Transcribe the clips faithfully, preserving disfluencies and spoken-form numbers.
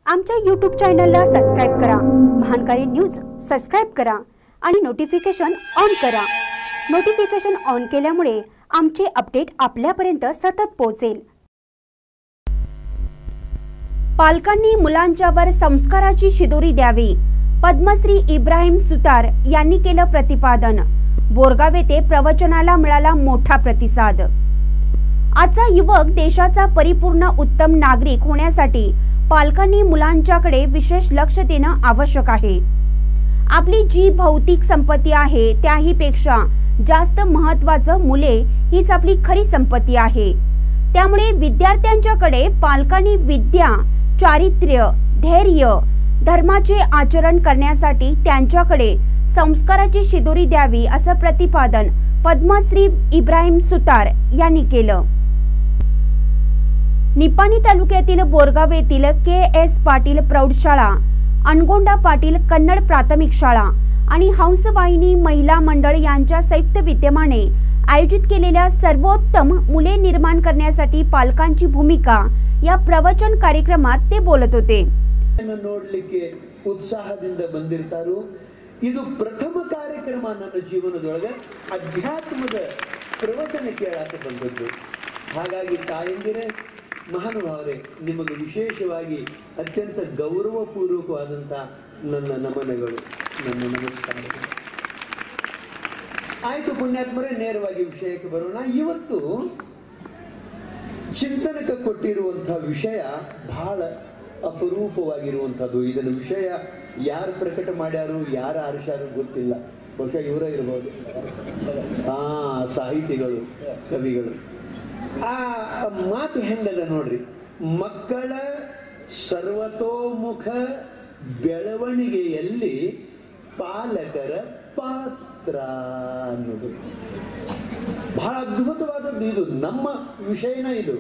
आमच्या यूट्यूब चॅनलला सबस्क्राइब करा, महानकारी न्यूज सबस्क्राइब करा आणि नोटिफिकेशन ऑन करा। नोटिफिकेशन ऑन केल्यामुळे आमचे अपडेट आपल्यापर्यंत सतत पोहोचेल। पालकांनी मुलांच्यावर संस्काराची शिदोरी द्यावी, पद्मश्री इब्राहिम सुतार यांनी केलं प्रतिपादन। बोरगाव येथे प्रवचनाला मिळाला मोठा प्रतिसाद। आजचा युवक देशाचा परिपूर्ण उत्तम नागरिक होण्यासाठी पालकांनी मुलांच्याकडे विशेष लक्ष देणं आवश्यक आहे। आपली जी भौतिक संपत्ती आहे त्याही पेक्षा जास्त महत्त्वाचं मुले हीच आपली खरी संपत्ती आहे। त्यामुळे विद्यार्थ्यांच्याकडे पालकांनी विद्या, चारित्र्य, धैर्य, धर्माचे आचरण करण्यासाठी त्यांच्याकडे संस्काराची शिदोरी द्यावी असं प्रतिपादन पद्मश्री इब्राहिम सुतार यांनी केलं। निपाणी तालुक्यातील बोरगाव येथील के एस पाटील प्रौढशाळा, अनगोंडा पाटील कन्नड प्राथमिक शाळा आणि हंसवाहिनी महिला मंडळ यांच्या संयुक्त विद्यमाने आयोजित केलेल्या सर्वोत्तम मुले निर्माण करण्यासाठी पालकांची भूमिका या प्रवचन कार्यक्रमात ते बोलत होते। ನೋಡಲಿಕ್ಕೆ ಉತ್ಸಾಹದಿಂದ ಬಂದಿರ್ತಾರೋ ಇದು ಪ್ರಥಮ ಕಾರ್ಯಕ್ರಮ ನನ್ನ ಜೀವನದೊಳಗೆ ಅಧ್ಯಾತ್ಮದ ಪ್ರವಚನ ಕೇಳಕ್ಕೆ ಬಂದದ್ದು। ಹಾಗಾಗಿ ತಾಯಂದಿರೇ, ಮಹಾನುಭಾವರೇ, ನಿಮಗೆ ವಿಶೇಷವಾಗಿ ಅತ್ಯಂತ ಗೌರವಪೂರ್ವಕವಾದಂಥ ನನ್ನ ನಮನಗಳು, ನನ್ನ ನಮಸ್ಕಾರಗಳು। ಆಯ್ತು ಪುಣ್ಯಾತ್ಮರೇ, ನೇರವಾಗಿ ವಿಷಯಕ್ಕೆ ಬರೋಣ। ಇವತ್ತು ಚಿಂತನಕ್ಕೆ ಕೊಟ್ಟಿರುವಂತಹ ವಿಷಯ ಬಹಳ ಅಪರೂಪವಾಗಿರುವಂಥದ್ದು। ಇದನ್ನ ವಿಷಯ ಯಾರು ಪ್ರಕಟ ಮಾಡ್ಯಾರು, ಯಾರು ಆರಿಸ್ಯಾರು ಗೊತ್ತಿಲ್ಲ, ಬಹುಶಃ ಇವರೇ ಇರಬಹುದು, ಆ ಸಾಹಿತಿಗಳು, ಕವಿಗಳು। ಆ ಮಾತು ಹೆಂಗದ ನೋಡ್ರಿ, ಮಕ್ಕಳ ಸರ್ವತೋಮುಖ ಬೆಳವಣಿಗೆಯಲ್ಲಿ ಪಾಲಕರ ಪಾತ್ರ ಅನ್ನೋದು ಬಹಳ ಅದ್ಭುತವಾದದ್ದು। ಇದು ನಮ್ಮ ವಿಷಯನ ಇದು।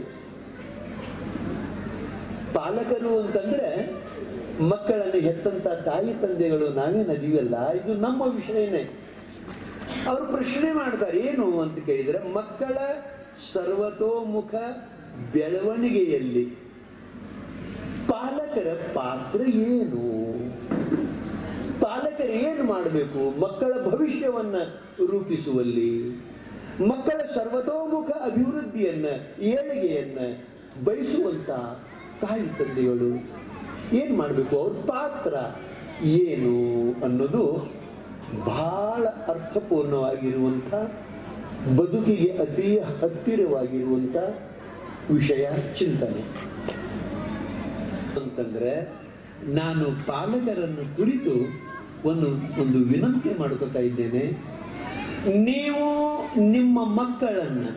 ಪಾಲಕರು ಅಂತಂದ್ರೆ ಮಕ್ಕಳನ್ನು ಹೆತ್ತಂತ ತಾಯಿ ತಂದೆಗಳು ನಾವೇನದೀವಲ್ಲ, ಇದು ನಮ್ಮ ವಿಷಯನೇ। ಅವರು ಪ್ರಶ್ನೆ ಮಾಡ್ತಾರೆ, ಏನು ಅಂತ ಕೇಳಿದ್ರೆ, ಮಕ್ಕಳ ಸರ್ವತೋಮುಖ ಬೆಳವಣಿಗೆಯಲ್ಲಿ ಪಾಲಕರ ಪಾತ್ರ ಏನು, ಪಾಲಕರು ಏನು ಮಾಡಬೇಕು ಮಕ್ಕಳ ಭವಿಷ್ಯವನ್ನ ರೂಪಿಸುವಲ್ಲಿ, ಮಕ್ಕಳ ಸರ್ವತೋಮುಖ ಅಭಿವೃದ್ಧಿಯನ್ನ, ಏಳಿಗೆಯನ್ನ ಬಯಸುವಂತ ತಾಯಿ ತಂದೆಗಳು ಏನು ಮಾಡಬೇಕು, ಅವ್ರ ಪಾತ್ರ ಏನು ಅನ್ನೋದು ಬಹಳ ಅರ್ಥಪೂರ್ಣವಾಗಿರುವಂಥ, ಬದುಕಿಗೆ ಅತಿ ಹತ್ತಿರವಾಗಿರುವಂಥ ವಿಷಯ ಚಿಂತನೆ ಅಂತಂದ್ರೆ, ನಾನು ಪಾಲಕರನ್ನು ಕುರಿತು ಒಂದು ಒಂದು ವಿನಂತಿ ಮಾಡ್ಕೊತಾ ಇದ್ದೇನೆ। ನೀವು ನಿಮ್ಮ ಮಕ್ಕಳನ್ನು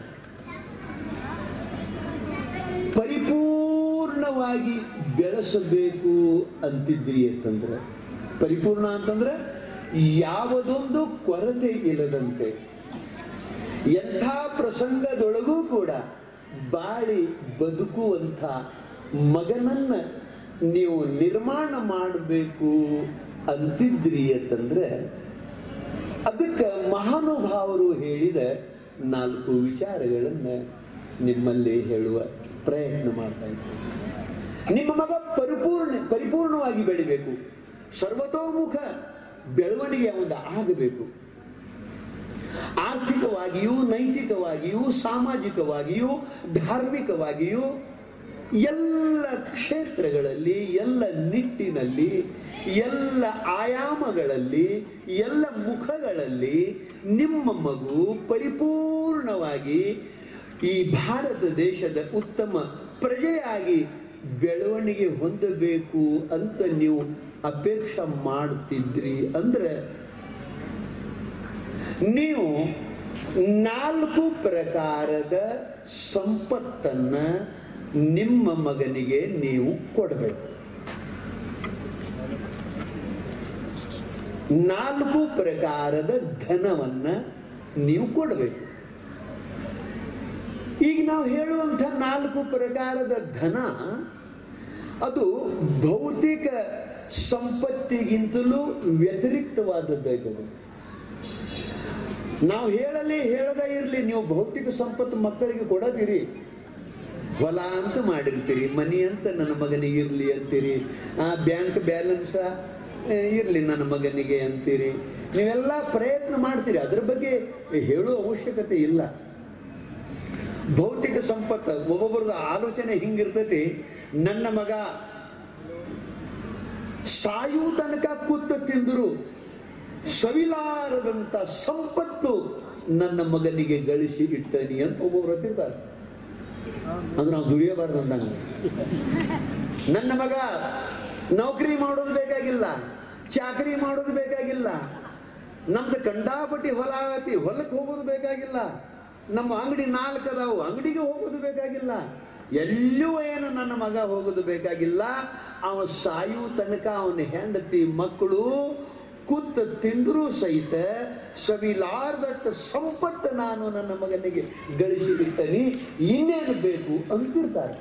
ಪರಿಪೂರ್ಣವಾಗಿ ಬೆಳೆಸಬೇಕು ಅಂತಿದ್ರಿ ಅಂತಂದ್ರೆ, ಪರಿಪೂರ್ಣ ಅಂತಂದ್ರೆ ಯಾವುದೊಂದು ಕೊರತೆ ಇಲ್ಲದಂತೆ, ಎಂಥ ಪ್ರಸಂಗದೊಳಗೂ ಕೂಡ ಬಾಳಿ ಬದುಕುವಂಥ ಮಗನನ್ನ ನೀವು ನಿರ್ಮಾಣ ಮಾಡಬೇಕು ಅಂತಿದ್ರಿ ಅಂತಂದ್ರೆ, ಅದಕ್ಕೆ ಮಹಾನುಭಾವರು ಹೇಳಿದ ನಾಲ್ಕು ವಿಚಾರಗಳನ್ನು ನಿಮ್ಮಲ್ಲಿ ಹೇಳುವ ಪ್ರಯತ್ನ ಮಾಡ್ತಾ ಇದ್ದೇನೆ। ನಿಮ್ಮ ಮಗ ಪರಿಪೂರ್ಣ ಪರಿಪೂರ್ಣವಾಗಿ ಬೆಳಿಬೇಕು, ಸರ್ವತೋಮುಖ ಬೆಳವಣಿಗೆ ಅವನ ಆಗಬೇಕು, ಆರ್ಥಿಕವಾಗಿಯೂ, ನೈತಿಕವಾಗಿಯೂ, ಸಾಮಾಜಿಕವಾಗಿಯೂ, ಧಾರ್ಮಿಕವಾಗಿಯೂ, ಎಲ್ಲ ಕ್ಷೇತ್ರಗಳಲ್ಲಿ, ಎಲ್ಲ ನಿಟ್ಟಿನಲ್ಲಿ, ಎಲ್ಲ ಆಯಾಮಗಳಲ್ಲಿ, ಎಲ್ಲ ಮುಖಗಳಲ್ಲಿ ನಿಮ್ಮ ಮಗು ಪರಿಪೂರ್ಣವಾಗಿ ಈ ಭಾರತ ದೇಶದ ಉತ್ತಮ ಪ್ರಜೆಯಾಗಿ ಬೆಳವಣಿಗೆ ಹೊಂದಬೇಕು ಅಂತ ನೀವು ಅಪೇಕ್ಷೆ ಮಾಡ್ತಿದ್ರಿ ಅಂದ್ರೆ, ನೀವು ನಾಲ್ಕು ಪ್ರಕಾರದ ಸಂಪತ್ತನ್ನ ನಿಮ್ಮ ಮಗನಿಗೆ ನೀವು ಕೊಡಬೇಕು। ನಾಲ್ಕು ಪ್ರಕಾರದ ಧನವನ್ನ ನೀವು ಕೊಡಬೇಕು। ಈಗ ನಾವು ಹೇಳುವಂಥ ನಾಲ್ಕು ಪ್ರಕಾರದ ಧನ ಅದು ಭೌತಿಕ ಸಂಪತ್ತಿಗಿಂತಲೂ ವ್ಯತಿರಿಕ್ತವಾದದ್ದು। ನಾವು ಹೇಳಲಿ ಹೇಳದೇ ಇರಲಿ, ನೀವು ಭೌತಿಕ ಸಂಪತ್ತು ಮಕ್ಕಳಿಗೆ ಕೊಡದಿರಿ, ಹೊಲ ಅಂತ ಮಾಡಿರ್ತೀರಿ, ಮನಿ ಅಂತ ನನ್ನ ಮಗನಿಗೆ ಇರಲಿ ಅಂತೀರಿ, ಆ ಬ್ಯಾಂಕ್ ಬ್ಯಾಲೆನ್ಸ ಇರಲಿ ನನ್ನ ಮಗನಿಗೆ ಅಂತೀರಿ. ನೀವೆಲ್ಲ ಪ್ರಯತ್ನ ಮಾಡ್ತೀರಿ, ಅದ್ರ ಬಗ್ಗೆ ಹೇಳುವ ಅವಶ್ಯಕತೆ ಇಲ್ಲ. ಭೌತಿಕ ಸಂಪತ್ತು ಒಬ್ಬೊಬ್ಬರದ ಆಲೋಚನೆ ಹಿಂಗಿರ್ತೈತಿ, ನನ್ನ ಮಗ ಸಾಯು ತನಕ ಕೂತು ತಿಂದರು ಸವಿಲಾರದಂತ ಸಂಪತ್ತು ನನ್ನ ಮಗನಿಗೆ ಗಳಿಸಿ ಇಟ್ಟನಿ ಅಂತ ಒಬ್ಬೊಬ್ರು ಅಂತಿರ್ತಾರೆ. ಅಂದ್ರೆ ನಾವು ದುಡಿಯಬಾರ್ದು ಅಂದಂಗ. ನನ್ನ ಮಗ ನೌಕರಿ ಮಾಡೋದು ಬೇಕಾಗಿಲ್ಲ, ಚಾಕರಿ ಮಾಡೋದು ಬೇಕಾಗಿಲ್ಲ, ನಮ್ದು ಕಂಡಾಪಟ್ಟಿ ಹೊಲ ಆಗತಿ, ಹೊಲಕ್ಕೆ ಹೋಗೋದು ಬೇಕಾಗಿಲ್ಲ, ನಮ್ಮ ಅಂಗಡಿ ನಾಲ್ಕು ಅದಾವು, ಅಂಗಡಿಗೆ ಹೋಗೋದು ಬೇಕಾಗಿಲ್ಲ, ಎಲ್ಲೂ ಏನು ನನ್ನ ಮಗ ಹೋಗೋದು ಬೇಕಾಗಿಲ್ಲ. ಅವ ಸಾಯು ತನಕ ಅವನ ಹೆಂಡತಿ ಮಕ್ಕಳು ಕೂತು ತಿಂದರೂ ಸಹಿತ ಸವಿಲಾರ್ದಟ್ಟು ಸಂಪತ್ತು ನಾನು ನನ್ನ ಮಗನಿಗೆ ಗಳಿಸಿ ಇಟ್ಟನಿ, ಇನ್ನೇನು ಬೇಕು ಅಂತಿರ್ತಾರೆ.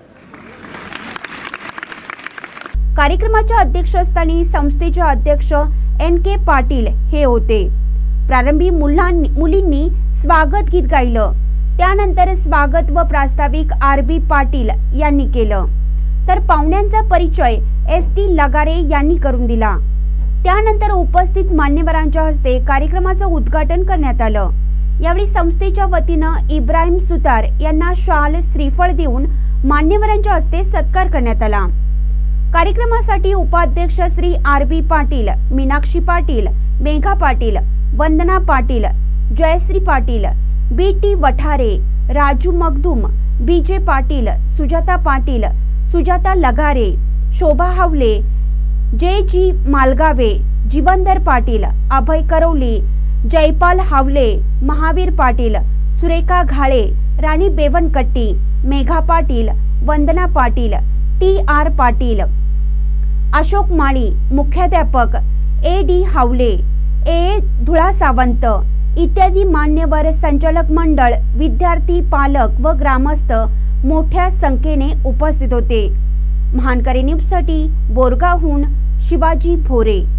कार्यक्रमाच्या अध्यक्षस्थानी संस्थेचे अध्यक्ष एन के पाटील हे होते. प्रारंभी मुलांनी मुलींनी स्वागत गीत गायलं, त्यानंतर स्वागत व प्रास्ताविक आर बी पाटील यांनी केलं, तर पाहुण्यांचा परिचय एस टी लगारे यांनी करून दिला. त्यानंतर उपस्थित मान्यवरांच्या हस्ते कार्यक्रमाचं उद्घाटन करण्यात आलं. यावेळी संस्थेच्या वतीनं इब्राहिम सुतार यांना शाल श्रीफळ देऊन मान्यवरांच्या हस्ते सत्कार करण्यात आला. कार्यक्रमासाठी उपाध्यक्ष Shri R B Patil, Meenakshi Patil, Megha Patil, Vandana Patil, Jayashree Patil, B T Vathare, Raju Magdum, B J Patil, Sujata Patil, Sujata Lagare, Shobha Havale, J G Malgave, Jeevandhar Patil, Abhay Karvali, Jaypal Havale, Mahavir Patil, Surekha Ghale, Rani Bevinkatti, Megha Patil, Vandana Patil, T R Patil, Ashok Mali, मुख्याध्यापक ए डी हावले, ए धुळा सावंत इत्यादी मान्यवर, संचालक मंडळ, विद्यार्थी, पालक व ग्रामस्थ मोठ्या संख्येने उपस्थित होते. महानकरी न्यूजसाठी बोरगावहून शिवाजी भोरे.